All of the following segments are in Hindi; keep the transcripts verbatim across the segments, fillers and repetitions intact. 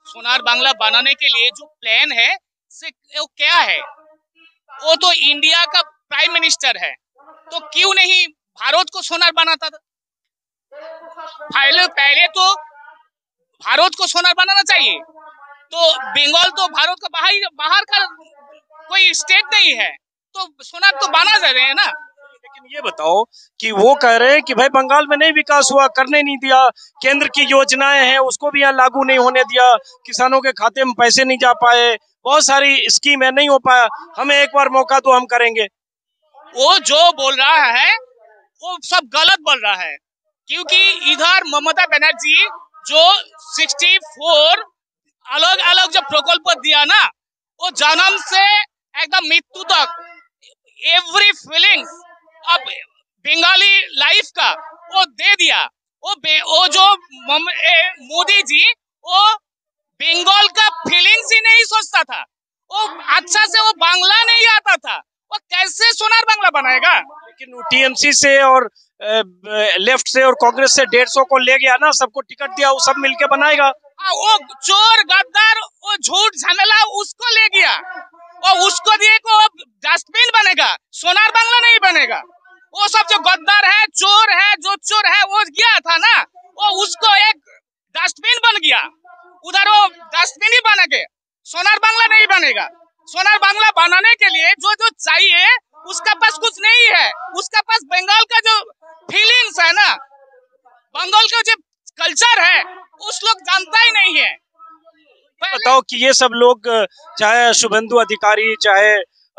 सोनार बांग्ला बनाने के लिए जो प्लान है से वो क्या है? वो तो इंडिया का प्राइम मिनिस्टर है, तो क्यों नहीं भारत को सोनार बनाता था? पहले पहले तो भारत को सोनार बनाना चाहिए। तो बंगाल तो भारत का बाहर बाहर का कोई स्टेट नहीं है, तो सोनार तो बना जा रहे हैं ना। लेकिन ये बताओ कि वो कह रहे हैं कि भाई बंगाल में नहीं विकास हुआ, करने नहीं दिया, केंद्र की योजनाएं हैं उसको भी यहाँ लागू नहीं होने दिया, किसानों के खाते में पैसे नहीं जा पाए, बहुत सारी स्कीम है नहीं हो पाया, हमें एक बार मौका दो हम करेंगे। वो जो बोल रहा है वो सब गलत बोल रहा है, क्योंकि इधर ममता बनर्जी जो चौंसठ अलग अलग जो प्रकल्प दिया ना, वो जन्म से एकदम मृत्यु तक एवरी फीलिंग्स अब बंगाली लाइफ का वो दे दिया। वो वो जो मोदी जी वो बंगाल का फीलिंग्स ही नहीं सोचता था, वो अच्छा से वो बांग्ला नहीं आता था, वो कैसे सोनार बांग्ला बनाएगा? लेकिन टीएमसी से और लेफ्ट से और कांग्रेस से डेढ़ सौ को ले गया ना, सबको टिकट दिया, वो सब मिलके बनाएगा। आ, वो चोर गद्दार वो झूठ झमेला उसको ले गया, और उसको दिए को डस्टबिन बनेगा, सोनार बांग्ला नहीं बनेगा। वो सब जो गद्दार है, चोर है, जो चोर है वो गया था ना, वो उसको एक डस्टबिन बन गया, उधर वो डस्टबिन ही बन गए, सोनार बांग्ला नहीं बनेगा। सोनार बांग्ला बनाने के लिए जो जो चाहिए उसका पास कुछ नहीं है, उसका पास बंगाल का जो फीलिंग्स है ना, बंगाल का जो कल्चर है उस लोग जानता ही नहीं है। बताओ कि ये सब लोग, चाहे शुभेंदु अधिकारी, चाहे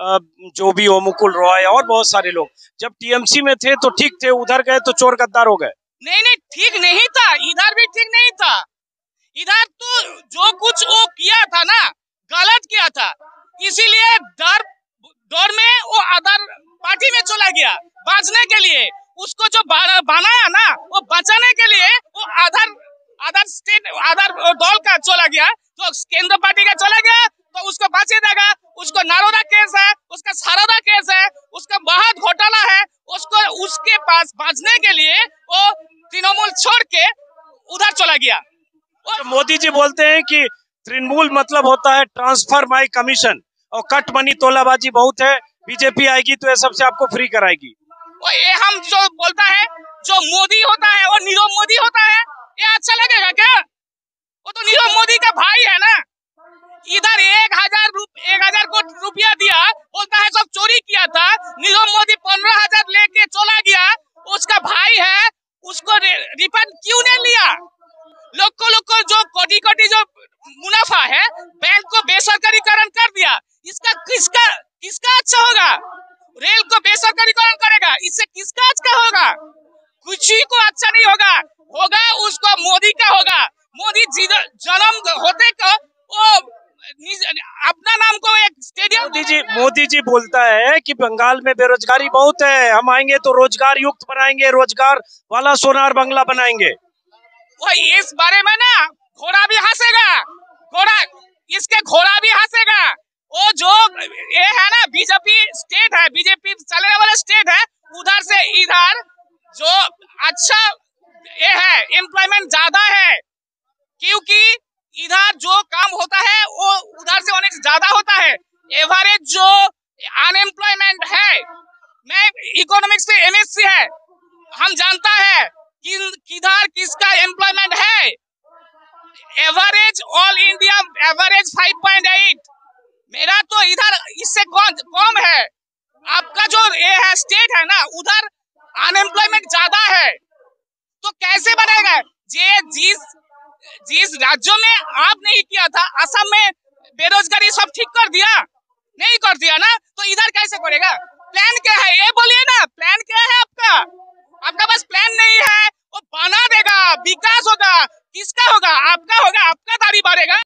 जो भी हो, मुकुल रॉय और बहुत सारे लोग, जब टीएमसी में थे तो ठीक थे, उधर गए तो चोर गद्दार हो गए। नहीं नहीं, ठीक नहीं था, इधर भी ठीक नहीं था। इधर तो जो कुछ वो किया था ना, गलत किया था, इसीलिए डर डर में वो अदर पार्टी में चला गया बचने के लिए। उसको जो बनाया ना, वो बचाने के लिए वो अदर अदर स्टेट अदर दल का चला गया, तो केंद्र पार्टी का चला गया, तो उसको बचे देगा। उसको नारोदा केस है, उसका सारदा केस है, उसका बहुत घोटाला है, उसको उसके पास बचने के लिए वो तृणमूल छोड़ के उधर चला गया। तो मोदी जी बोलते हैं कि तृणमूल मतलब होता है ट्रांसफर माई कमीशन, और कट मनी तोलाबाजी बहुत है, बीजेपी आएगी तो ये सबसे आपको फ्री कराएगी। वो ये हम जो बोलता है, जो मोदी होता है वो नीरव मोदी होता है, ये अच्छा लगेगा क्या? वो तो नीरव मोदी का भाई है ना। इधर एक हजार एक हजार कोटी रुपया दिया, बोलता है सब चोरी किया था। नीरव मोदी पंद्रह हजार लेके चला गया, उसका भाई है, उसको रिफंड क्यों नहीं लिया? लोग को लोग को जो कोटी कोटी जो मुनाफा है, बैंक को बेसरकारीकरण कर दिया, इसका किसका किसका अच्छा होगा? रेल को बेसरकारीकरण करेगा, इससे किसका अच्छा होगा? कुछ ही को अच्छा नहीं होगा, होगा उसको मोदी का होगा। मोदी जन्म होते को वो अपना नाम को एक स्टेडियम। मोदी जी मोदी जी बोलता है कि बंगाल में बेरोजगारी बहुत है, हम आएंगे तो रोजगार युक्त बनाएंगे, रोजगार वाला सोनार बांग्ला बनाएंगे। वो इस बारे में ना घोड़ा भी हंसेगा, घोड़ा इसके घोड़ा भी हंसेगा। वो जो ये है ना, बीजेपी स्टेट है, बीजेपी चलने वाला स्टेट है, उधर से इधर जो अच्छा ये है, एम्प्लॉयमेंट ज्यादा है, क्योंकि इधर जो काम होता है वो उधर से होने से ज्यादा होता है। एवरेज जो अनएम्प्लॉयमेंट है, मैं इकोनॉमिक्स से एमएससी है, हम जानता है कि किधर किसका एम्प्लॉयमेंट है। Average all India average five point eight, मेरा तो इधर इससे कम है। आपका जो ये है स्टेट है ना, उधर अनएम्प्लॉयमेंट ज्यादा है, तो कैसे बनेगा? जे जिस जिस राज्यों में आप नहीं किया था, असम में बेरोजगारी सब ठीक कर दिया, नहीं कर दिया ना, तो इधर कैसे करेगा? प्लान क्या है ये बोलिए ना,